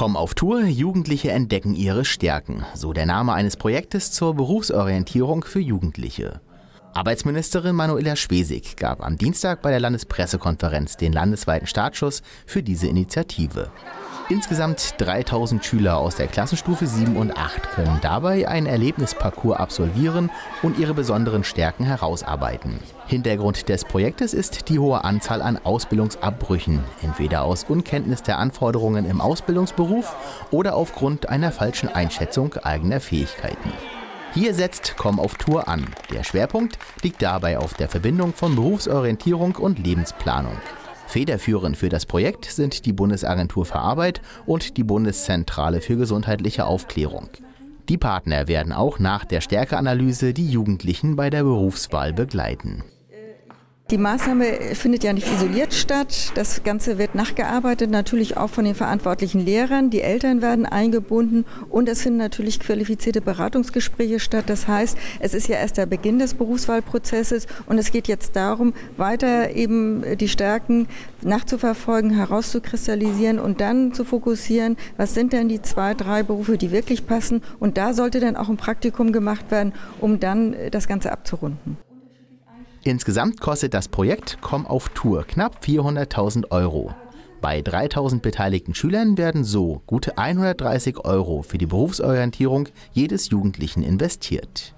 Komm auf Tour, Jugendliche entdecken ihre Stärken. So der Name eines Projektes zur Berufsorientierung für Jugendliche. Arbeitsministerin Manuela Schwesig gab am Dienstag bei der Landespressekonferenz den landesweiten Startschuss für diese Initiative. Insgesamt 3000 Schüler aus der Klassenstufe 7 und 8 können dabei einen Erlebnisparcours absolvieren und ihre besonderen Stärken herausarbeiten. Hintergrund des Projektes ist die hohe Anzahl an Ausbildungsabbrüchen, entweder aus Unkenntnis der Anforderungen im Ausbildungsberuf oder aufgrund einer falschen Einschätzung eigener Fähigkeiten. Hier setzt Komm auf Tour an. Der Schwerpunkt liegt dabei auf der Verbindung von Berufsorientierung und Lebensplanung. Federführend für das Projekt sind die Bundesagentur für Arbeit und die Bundeszentrale für gesundheitliche Aufklärung. Die Partner werden auch nach der Stärkeanalyse die Jugendlichen bei der Berufswahl begleiten. Die Maßnahme findet ja nicht isoliert statt. Das Ganze wird nachgearbeitet, natürlich auch von den verantwortlichen Lehrern. Die Eltern werden eingebunden und es finden natürlich qualifizierte Beratungsgespräche statt. Das heißt, es ist ja erst der Beginn des Berufswahlprozesses und es geht jetzt darum, weiter eben die Stärken nachzuverfolgen, herauszukristallisieren und dann zu fokussieren, was sind denn die 2, 3 Berufe, die wirklich passen. Und da sollte dann auch ein Praktikum gemacht werden, um dann das Ganze abzurunden. Insgesamt kostet das Projekt Komm auf Tour knapp 400.000 €. Bei 3000 beteiligten Schülern werden so gute 130 € für die Berufsorientierung jedes Jugendlichen investiert.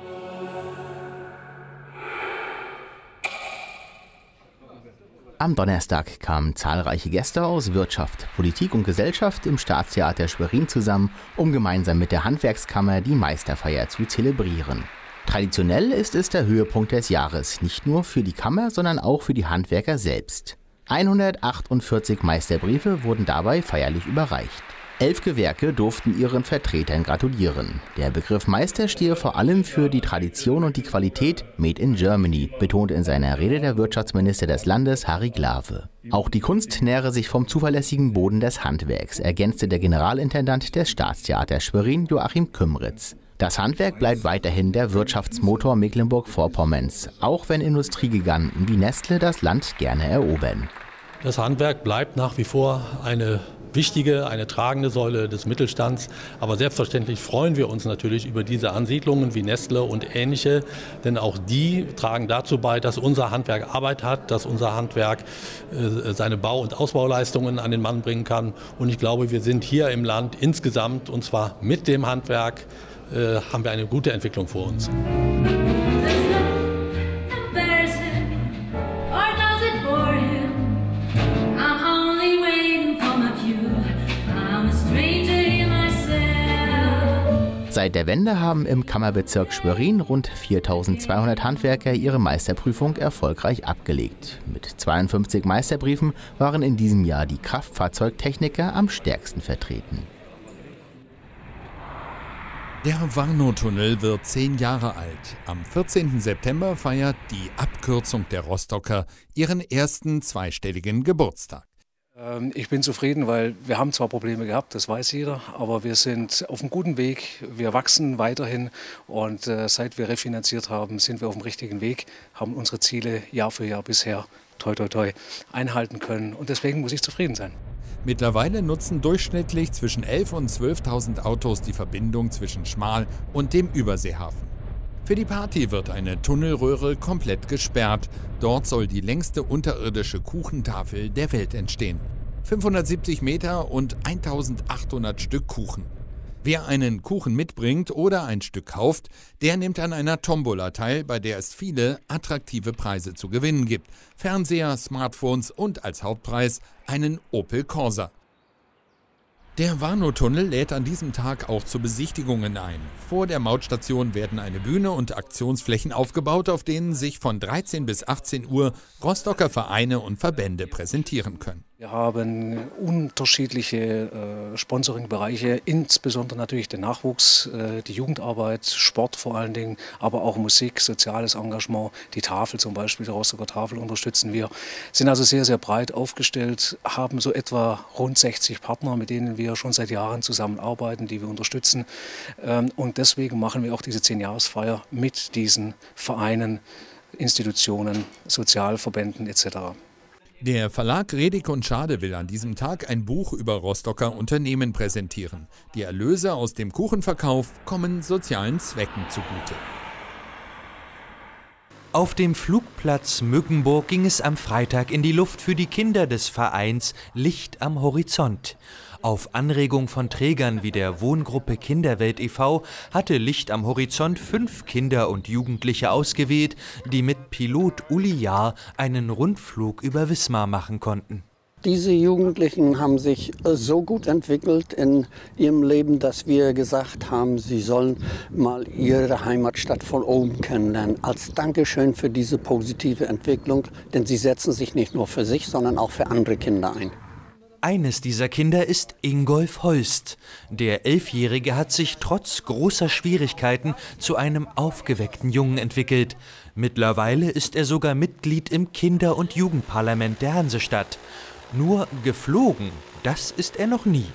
Am Donnerstag kamen zahlreiche Gäste aus Wirtschaft, Politik und Gesellschaft im Staatstheater Schwerin zusammen, um gemeinsam mit der Handwerkskammer die Meisterfeier zu zelebrieren. Traditionell ist es der Höhepunkt des Jahres, nicht nur für die Kammer, sondern auch für die Handwerker selbst. 148 Meisterbriefe wurden dabei feierlich überreicht. 11 Gewerke durften ihren Vertretern gratulieren. Der Begriff Meister stehe vor allem für die Tradition und die Qualität Made in Germany, betonte in seiner Rede der Wirtschaftsminister des Landes, Harry Glawe. Auch die Kunst nähre sich vom zuverlässigen Boden des Handwerks, ergänzte der Generalintendant des Staatstheaters Schwerin, Joachim Kümmeritz. Das Handwerk bleibt weiterhin der Wirtschaftsmotor Mecklenburg-Vorpommerns, auch wenn Industriegiganten wie Nestle das Land gerne erobern. Das Handwerk bleibt nach wie vor eine wichtige, eine tragende Säule des Mittelstands. Aber selbstverständlich freuen wir uns natürlich über diese Ansiedlungen wie Nestle und ähnliche, denn auch die tragen dazu bei, dass unser Handwerk Arbeit hat, dass unser Handwerk seine Bau- und Ausbauleistungen an den Mann bringen kann. Und ich glaube, wir sind hier im Land insgesamt, und zwar mit dem Handwerk, haben wir eine gute Entwicklung vor uns. Seit der Wende haben im Kammerbezirk Schwerin rund 4200 Handwerker ihre Meisterprüfung erfolgreich abgelegt. Mit 52 Meisterbriefen waren in diesem Jahr die Kraftfahrzeugtechniker am stärksten vertreten. Der Warnow-Tunnel wird 10 Jahre alt. Am 14. September feiert die Abkürzung der Rostocker ihren ersten zweistelligen Geburtstag. Ich bin zufrieden, weil wir haben zwar Probleme gehabt, das weiß jeder, aber wir sind auf einem guten Weg. Wir wachsen weiterhin und seit wir refinanziert haben, sind wir auf dem richtigen Weg, haben unsere Ziele Jahr für Jahr bisher toi toi toi einhalten können und deswegen muss ich zufrieden sein. Mittlerweile nutzen durchschnittlich zwischen 11.000 und 12.000 Autos die Verbindung zwischen Schmal und dem Überseehafen. Für die Party wird eine Tunnelröhre komplett gesperrt. Dort soll die längste unterirdische Kuchentafel der Welt entstehen. 570 Meter und 1800 Stück Kuchen. Wer einen Kuchen mitbringt oder ein Stück kauft, der nimmt an einer Tombola teil, bei der es viele attraktive Preise zu gewinnen gibt. Fernseher, Smartphones und als Hauptpreis einen Opel Corsa. Der Warnow-Tunnel lädt an diesem Tag auch zu Besichtigungen ein. Vor der Mautstation werden eine Bühne und Aktionsflächen aufgebaut, auf denen sich von 13 bis 18 Uhr Rostocker Vereine und Verbände präsentieren können. Wir haben unterschiedliche Sponsoring-Bereiche, insbesondere natürlich den Nachwuchs, die Jugendarbeit, Sport vor allen Dingen, aber auch Musik, soziales Engagement. Die Tafel zum Beispiel, die Rostocker Tafel unterstützen wir. Sind also sehr, sehr breit aufgestellt, haben so etwa rund 60 Partner, mit denen wir schon seit Jahren zusammenarbeiten, die wir unterstützen. Und deswegen machen wir auch diese 10-Jahresfeier mit diesen Vereinen, Institutionen, Sozialverbänden etc. Der Verlag Redig und Schade will an diesem Tag ein Buch über Rostocker Unternehmen präsentieren. Die Erlöse aus dem Kuchenverkauf kommen sozialen Zwecken zugute. Auf dem Flugplatz Mückenburg ging es am Freitag in die Luft für die Kinder des Vereins Licht am Horizont. Auf Anregung von Trägern wie der Wohngruppe Kinderwelt e.V. hatte Licht am Horizont 5 Kinder und Jugendliche ausgewählt, die mit Pilot Uli Jahr einen Rundflug über Wismar machen konnten. Diese Jugendlichen haben sich so gut entwickelt in ihrem Leben, dass wir gesagt haben, sie sollen mal ihre Heimatstadt von oben kennenlernen. Als Dankeschön für diese positive Entwicklung, denn sie setzen sich nicht nur für sich, sondern auch für andere Kinder ein. Eines dieser Kinder ist Ingolf Holst. Der 11-Jährige hat sich trotz großer Schwierigkeiten zu einem aufgeweckten Jungen entwickelt. Mittlerweile ist er sogar Mitglied im Kinder- und Jugendparlament der Hansestadt. Nur geflogen, das ist er noch nie.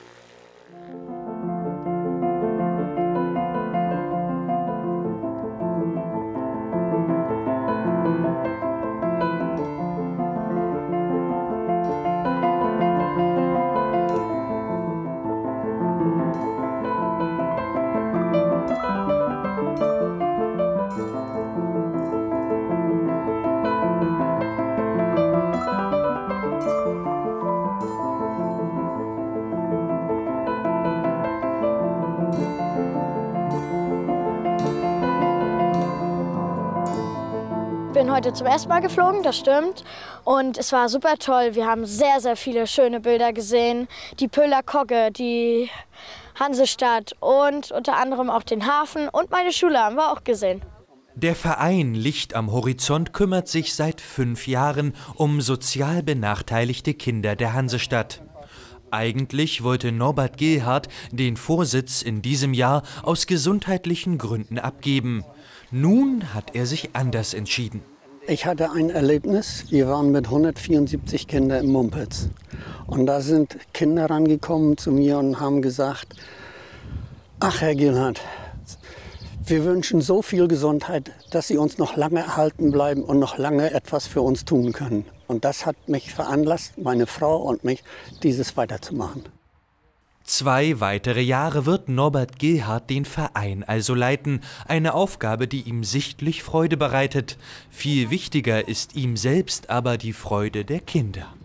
Ich bin heute zum ersten Mal geflogen, das stimmt. Und es war super toll. Wir haben sehr, sehr viele schöne Bilder gesehen. Die Pöhler Kogge, die Hansestadt und unter anderem auch den Hafen und meine Schule haben wir auch gesehen. Der Verein Licht am Horizont kümmert sich seit 5 Jahren um sozial benachteiligte Kinder der Hansestadt. Eigentlich wollte Norbert Gilhardt den Vorsitz in diesem Jahr aus gesundheitlichen Gründen abgeben. Nun hat er sich anders entschieden. Ich hatte ein Erlebnis. Wir waren mit 174 Kindern im Mumpitz. Und da sind Kinder rangekommen zu mir und haben gesagt, ach Herr Gilhardt, wir wünschen so viel Gesundheit, dass Sie uns noch lange erhalten bleiben und noch lange etwas für uns tun können. Und das hat mich veranlasst, meine Frau und mich, dieses weiterzumachen. 2 weitere Jahre wird Norbert Gilhardt den Verein also leiten. Eine Aufgabe, die ihm sichtlich Freude bereitet. Viel wichtiger ist ihm selbst aber die Freude der Kinder.